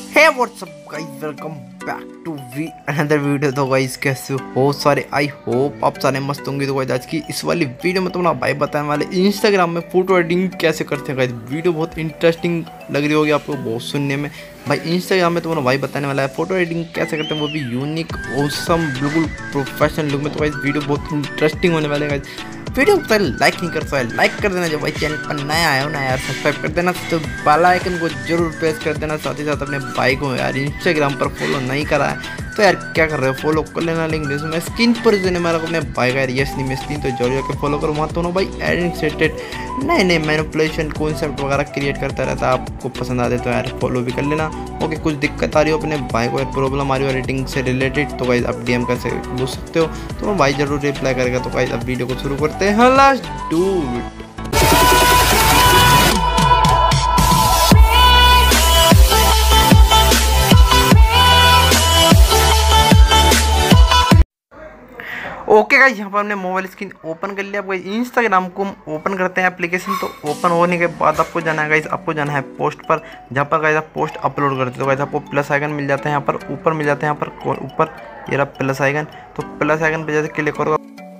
Hey what's up guys, welcome back to another video. तो guys कैसे हो सारे? आई होप आप सारे मस्त होंगे। तो गाइस आज की इस वाली वीडियो में तुम्हारा भाई बताने वाले इंस्टाग्राम में फोटो एडिटिंग कैसे करते हैं। गाइस वीडियो बहुत इंटरेस्टिंग लग रही होगी आपको बहुत सुनने में। भाई इंस्टाग्राम में तुम्हारा भाई बताने वाला है फोटो एडिटिंग कैसे करते हैं, वो भी यूनिक ऑसम बिल्कुल प्रोफेशनल लुक में। तो गाइस वीडियो बहुत इंटरेस्टिंग होने वाले गाइस। वीडियो को पहले लाइक नहीं करता है, लाइक कर देना। जो भाई चैनल पर नया आया हो ना यार, सब्सक्राइब कर देना, तो बेल आइकन को जरूर प्रेस कर देना। साथ ही साथ अपने भाई को यार इंस्टाग्राम पर फॉलो नहीं करा है तो यार क्या कर रहे हो, फॉलो कर लेना। लिंक डिस्क्रिप्शन में स्क्रीन पर जो है मेरा अपने भाई का यार यश निमेश 3, तो जरूर जाकर फॉलो करो। वहाँ दोनों भाई एडिटिंग सेटेड नए मैनिपुलेशन कॉन्सेप्ट वगैरह क्रिएट करता रहता है। आपको पसंद आते तो यार फॉलो भी कर लेना। ओके, कुछ दिक्कत आ रही हो अपने भाई को, प्रॉब्लम आ रही हो एडिटिंग से रिलेटेड, तो गाइस आप डीएम कर पूछ सकते हो, तो भाई जरूर रिप्लाई करेगा। तो गाइस अब वीडियो को शुरू करते हैं, let's do it. Okay guys, यहाँ पर हमने मोबाइल स्क्रीन ओपन कर लिया। अब गाइस इंस्टाग्राम को हम ओपन करते हैं एप्लीकेशन। तो ओपन होने के बाद आपको जाना है गाइस, आपको जाना है पोस्ट पर, जहाँ पर गाइस आप पोस्ट अपलोड करते हो। तो गाइस आपको प्लस आइकन मिल जाता है यहाँ पर ऊपर, मिल जाता है यहाँ पर ऊपर, ये रहा प्लस आइकन। तो प्लस आइकन पर जैसे क्लिक करोगे,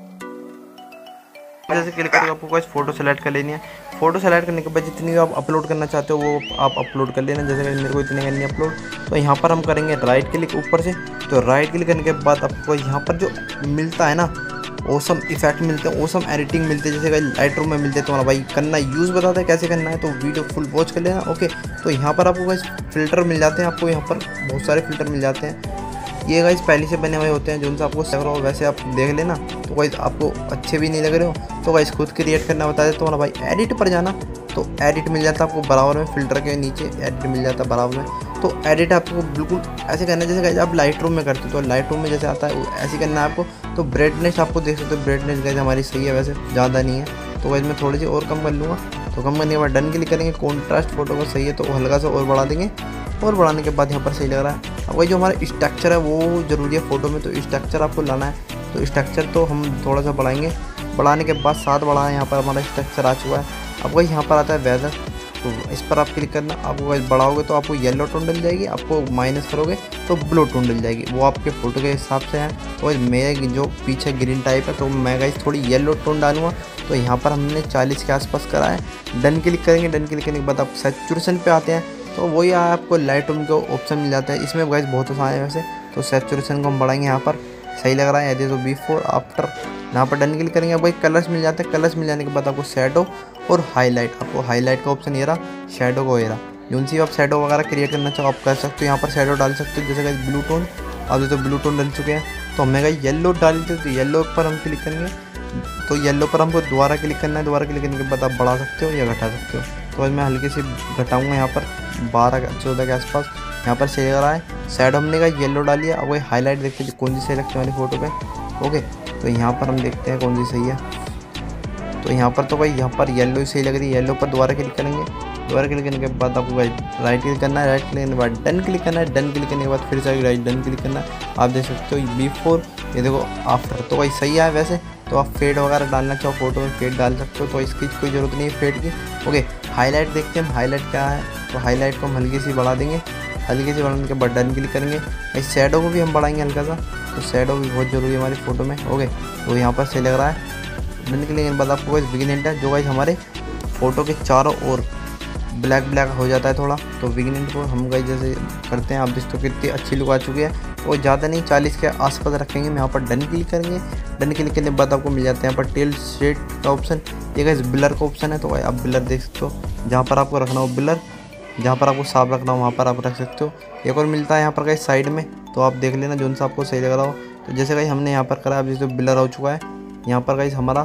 जैसे क्लिक करोगे आपको गाइस फोटो सेलेक्ट कर लेनी है। फोटो सेलेक्ट करने के बाद जितनी आप अपलोड करना चाहते हो वो आप अपलोड कर लेना। जैसे मेरे को इतने करनी है अपलोड, तो यहाँ पर हम करेंगे राइट क्लिक ऊपर से। तो राइट क्लिक करने के बाद आपको यहाँ पर जो मिलता है ना, ओसम इफेक्ट मिलते हैं, ओसम एडिटिंग मिलते हैं, जैसे लाइटरूम में मिलते हैं। तो हमारा भाई करना यूज़ बताता है कैसे करना है, तो वीडियो फुल वॉच कर लेना। ओके, तो यहाँ पर आपको गाइस फिल्टर मिल जाते हैं, आपको यहाँ पर बहुत सारे फिल्टर मिल जाते हैं। ये गाइस पहले से बने हुए होते हैं, जो उनसे आपको लग रहा हो वैसे आप देख लेना। तो गाइस आपको अच्छे भी नहीं लग रहे हो तो गाइस खुद क्रिएट करना बता दे। तो हमारा भाई एडिट पर जाना, तो एडिट मिल जाता है आपको बराबर में, फिल्टर के नीचे एडिट मिल जाता है बराबर में। तो एडिट आपको बिल्कुल ऐसे करना है जैसे गाइस आप लाइटरूम में करते हो। तो लाइटरूम में जैसे आता है ऐसे करना है आपको। तो ब्राइटनेस आपको देख सकते हो, ब्राइटनेस गाइस हमारी सही है, वैसे ज़्यादा नहीं है। तो गाइस मैं थोड़ी सी और कम कर लूँगा। तो कम करने के बाद डन क्लिक करेंगे। कॉन्ट्रास्ट फोटो को सही है तो हल्का सा और बढ़ा देंगे, और बढ़ाने के बाद यहाँ पर सही लग रहा है। अब वही जो हमारा स्ट्रक्चर है वो ज़रूरी है फोटो में, तो स्ट्रक्चर आपको लाना है। तो स्ट्रक्चर तो हम थोड़ा सा बढ़ाएंगे, बढ़ाने के बाद 7 बढ़ा है। यहाँ पर हमारा स्ट्रक्चर आ चुका है। अब वही यहाँ पर आता है वेदर, तो इस पर आप क्लिक करना। आपको वैसे बढ़ाओगे तो आपको येलो टोन डल जाएगी, आपको माइनस करोगे तो ब्लू टोन डल जाएगी, वो आपके फ़ोटो के हिसाब से है। तो मेरे जो पीछे ग्रीन टाइप है तो मैं गाइस थोड़ी येलो टोन डालूंगा। तो यहाँ पर हमने 40 के आसपास करा है। डन क्लिक करेंगे। डन क्लिक करने के बाद आप सैचुरेशन पे आते हैं, तो वही आपको लाइटरूम का ऑप्शन मिल जाता है। इसमें गाइस बहुत आसान है वैसे। तो सैचुरेशन को हम बढ़ाएंगे, यहाँ पर सही लग रहा है यदि तो बिफोर आफ्टर, यहाँ पर डन क्लिक करेंगे। वही कलर्स मिल जाते हैं, कलर्स मिल जाने के बाद आपको शैडो और हाईलाइट, आपको हाईलाइट का ऑप्शन ये रहा, शैडो को ये रहा। जो सी आप शैडो वगैरह क्रिएट करना चाहो आप कर सकते हो। यहाँ पर शैडो डाल सकते हो, जैसे गाइस ब्लू टोन, अब तो ब्लू टोन डल चुके हैं। तो हमने गाइस येलो डाली थी, तो येलो पर हम क्लिक करेंगे। तो येलो पर हमको दोबारा क्लिक करना है। दोबारा क्लिक करने के बाद आप बढ़ा सकते हो या घटा सकते हो। तो मैं हल्की सी घटाऊँगा, यहाँ पर 12-14 के आसपास। यहाँ पर सही लग रहा है। शैडो हमने का येलो डाली है। अब वही हाईलाइट देखते हैं कौन सी सही लगती है हमारी फोटो पे। ओके, तो यहाँ पर हम देखते हैं कौन सी सही है। तो यहाँ पर तो भाई यहाँ पर येलो ही सही लग रही है। येलो पर दोबारा क्लिक करेंगे। दोबारा क्लिक करने के बाद आपको राइट क्लिक करना है। राइट क्लिक करने के बाद डन क्लिक करना है। डन क्लिक करने के बाद फिर से राइट डन क्लिक करना है। आप देख सकते हो बिफोर, ये देखो आफ्टर। तो भाई सही है वैसे। तो आप फेड वगैरह डालना चाहो फोटो में फेड डाल सकते हो, तो इसकी कोई ज़रूरत नहीं है फेड की। ओके, हाईलाइट देखते हैं हम हाईलाइट क्या है। तो हाईलाइट को हम हल्की सी बढ़ा देंगे। हल्की सी बढ़ाने के बाद डन क्लिक करेंगे। इस शैडो को भी हम बढ़ाएंगे हल्का सा, तो शैडो भी बहुत ज़रूरी है हमारी फ़ोटो में। ओके, तो यहाँ पर सही लग रहा है। डन क्लिक करने के बाद आपको गाइस बिगिनिंग है, जो गाइस हमारे फ़ोटो के चारों ओर ब्लैक ब्लैक हो जाता है थोड़ा। तो बिगिनिंग को हम गाइस जैसे करते हैं, आप देखते हो कितनी अच्छी लुक आ चुकी है। वो ज़्यादा नहीं 40 के आसपास रखेंगे। हम यहाँ पर डन क्लिक करेंगे। डन क्लिक करने के बाद आपको मिल जाता है यहाँ पर टेल शेड का ऑप्शन। ये गाइस ब्लर का ऑप्शन है। तो आप ब्लर देख सकते हो, जहाँ पर आपको रखना हो ब्लर, जहाँ पर आपको साफ रखना हो वहाँ पर आप रख सकते हो। एक और मिलता है यहाँ पर गाइस साइड में, तो आप देख लेना जो सा आपको सही लग रहा हो। तो जैसे गाइस हमने यहाँ पर करा, अब जैसे ब्लर हो चुका है। यहाँ पर गाइस हमारा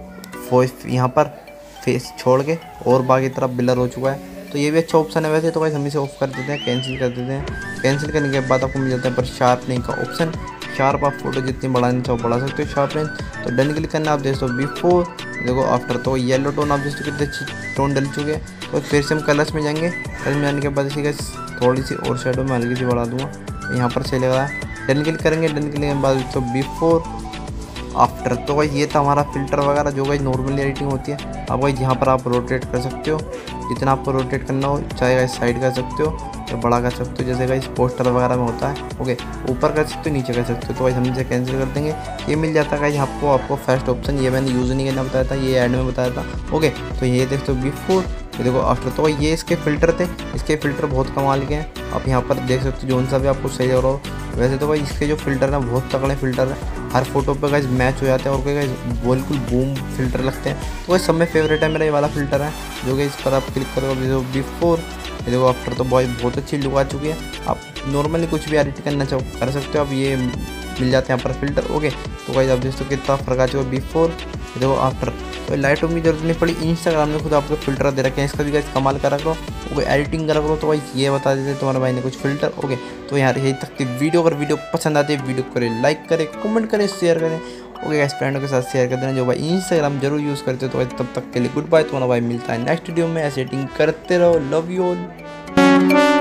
यहाँ पर फेस छोड़ के और बाकी तरफ ब्लर हो चुका है। तो ये भी अच्छा ऑप्शन है वैसे। तो गाइस हम इसे ऑफ कर देते हैं, कैंसिल कर देते हैं। कैंसिल करने के बाद आपको मिल जाता है पर शार्पनिंग का ऑप्शन। शार्प आप फोटो जितनी बढ़ाना चाहो बढ़ा सकते हो शार्पनिंग। तो डन क्लिक करना, आप देख सकते हो बिफोर, देखो आफ्टर। तो येलो टोन आप देख सकते हो कितने अच्छे टोन डल चुके हैं। तो फिर से हम कलर्स में जाएंगे। कलर में जाने के बाद इसी थोड़ी सी और शैडो में हल्की सी बढ़ा दूँगा। यहाँ पर सही लग रहा है। डन क्लिक करेंगे। डन क्लिक करने के बाद तो बिफोर आफ्टर। तो भाई ये था हमारा फ़िल्टर वगैरह जो भाई नॉर्मल एडिटिंग होती है। अब भाई यहाँ पर आप रोटेट कर सकते हो, जितना आपको रोटेट करना हो, चाहे साइड कर सकते हो। या बड़ा कर सकते हो, जैसे गाइस पोस्टर वगैरह में होता है। ओके, ऊपर कर सकते हो, नीचे कर सकते हो। तो गाइस हम इसे कैंसिल कर देंगे। ये मिल जाता है गाइस आपको फर्स्ट ऑप्शन, ये मैंने यूज़ नहीं करना बताया था, ये ऐड में बताया था। ओके, तो ये देख सकते हो बिफोर, ये देखो आफ्टर। तो ये इसके फ़िल्टर थे, इसके फ़िल्टर बहुत कमाल के हैं। आप यहाँ पर देख सकते हो जो सा भी आपको सही लग रहा हो। वैसे तो भाई इसके जो फ़िल्टर हैं बहुत तगड़े फ़िल्टर हैं, हर फोटो पे गाइस मैच हो जाते हैं और गाइस बिल्कुल बूम फ़िल्टर लगते हैं। तो गाइस सब में फेवरेट है मेरा ये वाला फ़िल्टर है, जो कि इस पर आप क्लिक करोगे जो बिफोर, ये देखो आफ्टर। तो बहुत अच्छी लुक आ चुकी है। आप नॉर्मली कुछ भी एडिट करना चाहो कर सकते हो, आप ये मिल जाते हैं यहाँ पर फ़िल्टर। ओके, तो गाइस आप देख सकते हो कितना फ़र्क आ चुका है बिफोर, ये देखो आफ्टर। तो लाइटरूम की जरूरत नहीं पड़ी, इंस्टाग्राम में खुद आपको फ़िल्टर दे रखे हैं, इसका भी गाइस कमाल करा करो। ओके, एडिटिंग करा करो तो गाइस ये बता देते तुम्हारे भाई ने कुछ फ़िल्टर। ओके, तो यार यही तक की वीडियो, अगर वीडियो पसंद आती है वीडियो करें लाइक करें, कमेंट करें, शेयर करें। ओके गाइस, फ्रेंडों के साथ शेयर कर देना जो भाई इंस्टाग्राम जरूर यूज़ करते हो। तो तब तक के लिए गुड बाय, तुम्हारा भाई मिलता है नेक्स्ट वीडियो में। ऐसे एडिटिंग करते रहो, लव यू ऑल।